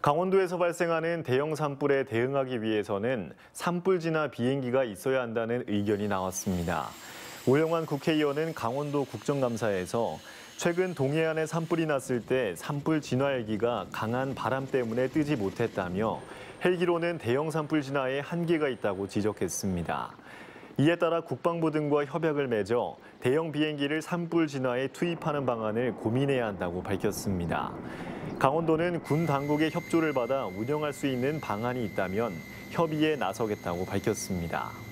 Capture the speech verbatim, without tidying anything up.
강원도에서 발생하는 대형 산불에 대응하기 위해서는 산불 진화 비행기가 있어야 한다는 의견이 나왔습니다. 오영환 국회의원은 강원도 국정감사에서 최근 동해안에 산불이 났을 때 산불 진화 헬기가 강한 바람 때문에 뜨지 못했다며 헬기로는 대형 산불 진화에 한계가 있다고 지적했습니다. 이에 따라 국방부 등과 협약을 맺어 대형 비행기를 산불 진화에 투입하는 방안을 고민해야 한다고 밝혔습니다. 강원도는 군 당국의 협조를 받아 운영할 수 있는 방안이 있다면 협의에 나서겠다고 밝혔습니다.